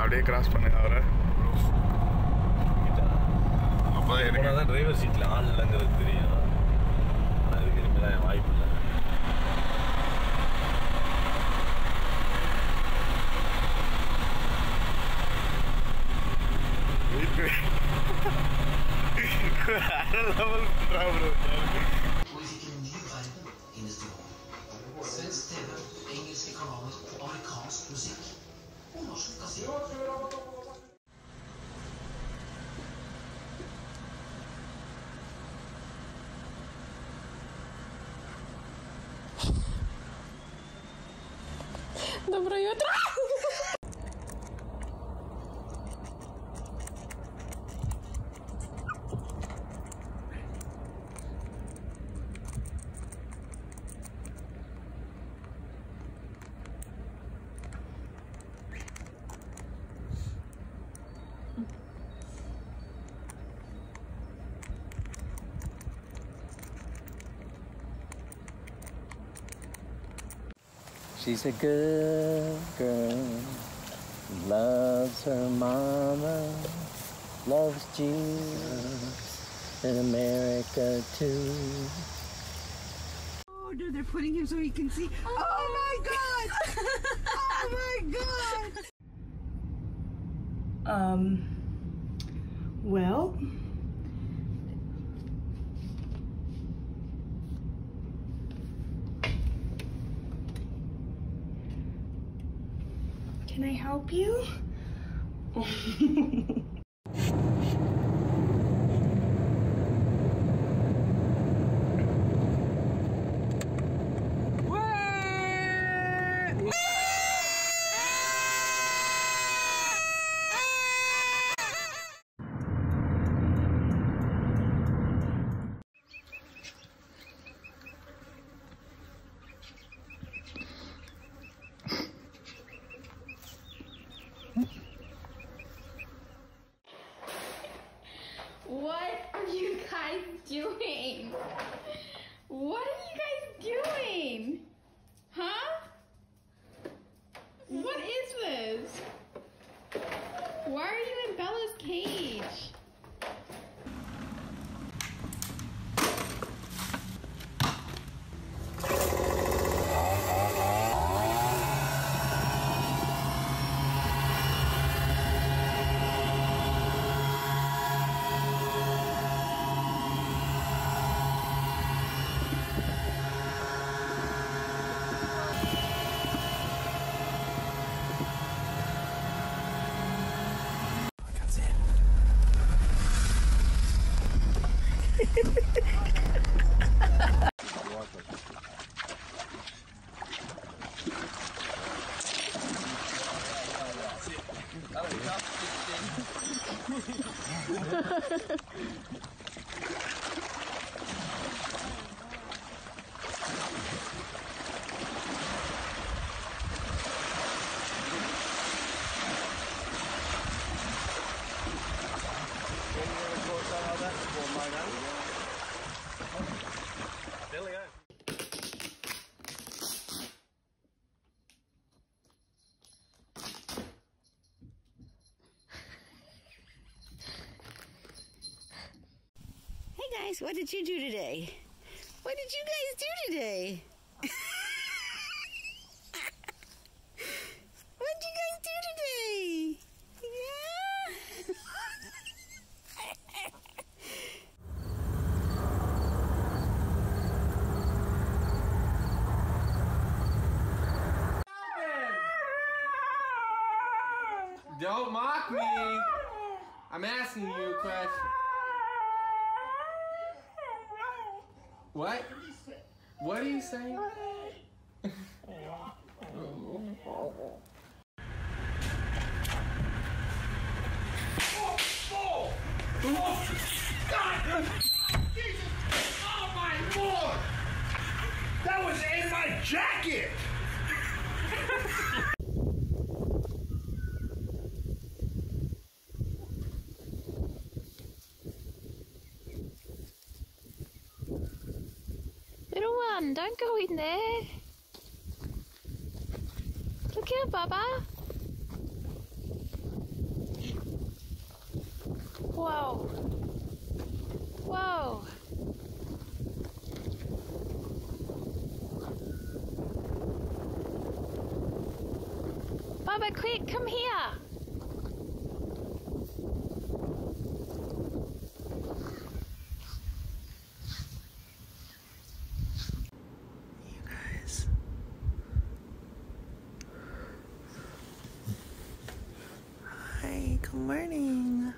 அப்படியே கிராஸ் பண்ணுங்க அவரை. அப்போதான் எனக்கு டிரைவர் சீட்டில் ஆள் இல்லைங்கிறது தெரியும். ஆனால் இதுக்கு இனிமேல் வாய்ப்பு இல்லை. வேற level problem. Svensk TV, engelsk ekonomisk og amerikansk musikk og norsk kasino. Доброе утро! She's a good girl, loves her mama, loves Jesus in America too. Oh no, they're putting him so he can see. Oh my God! Oh my God! Well. Can I help you? What are you guys doing? What are you guys doing? Huh? What is this? Why are you in Bella's cage? Hey guys, what did you do today? What did you guys do today? What did you guys do today? Yeah? Don't mock me. I'm asking you a question. What? What are you saying? God! Jesus! Oh my Lord! That was in my jacket! Little one, don't go in there. Look here, Baba. Nick, come here. You guys. Hi, good morning.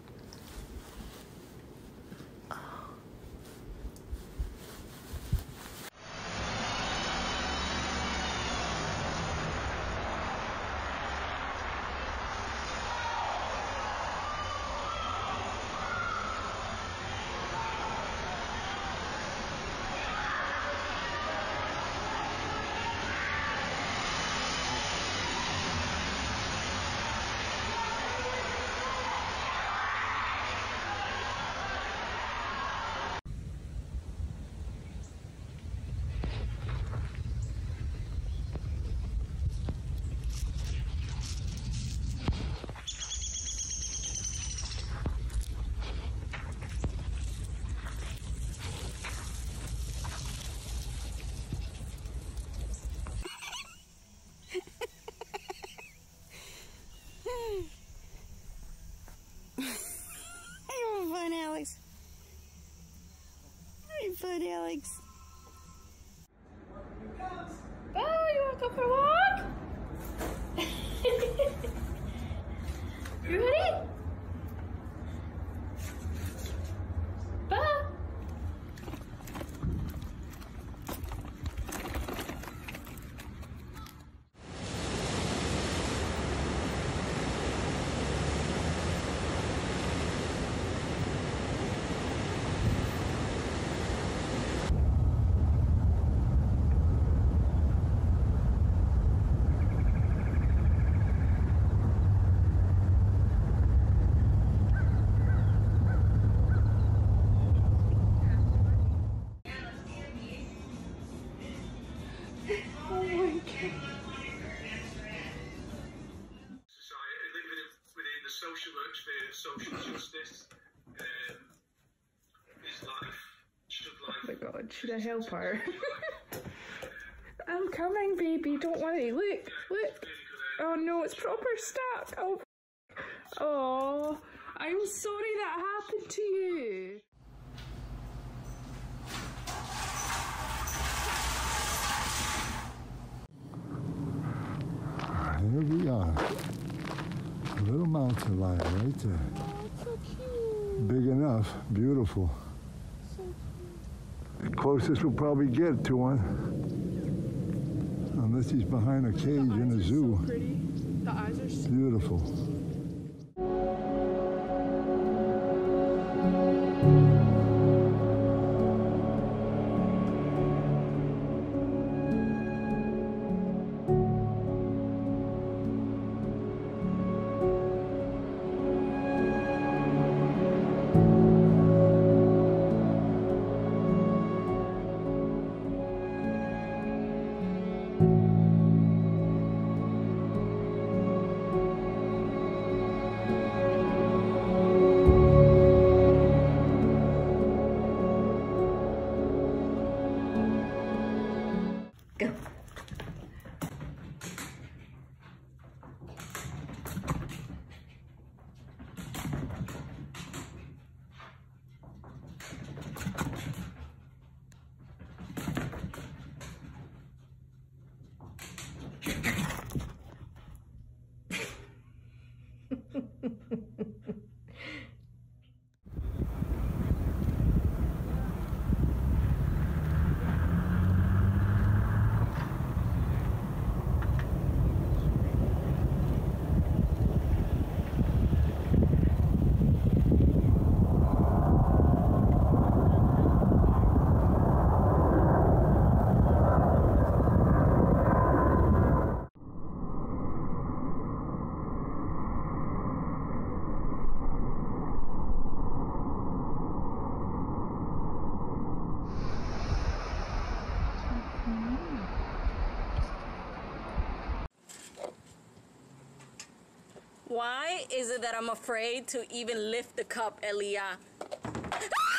Fun, Alex. Very fun, Alex. Oh, you want to go for a walk? You ready? Bo. Within the social sphere of social justice, is life. Oh my God, should I help her? I'm coming, baby, don't worry. Look, look. Oh no, it's proper stuck. Oh, I'm sorry that happened to you. Here we are. A little mountain lion right there. Oh, it's so cute. Big enough, beautiful. So cute. Closest we'll probably get to one. Unless he's behind a cage in a zoo. So pretty. The eyes are so Beautiful. Go. Why is it that I'm afraid to even lift the cup, Elia?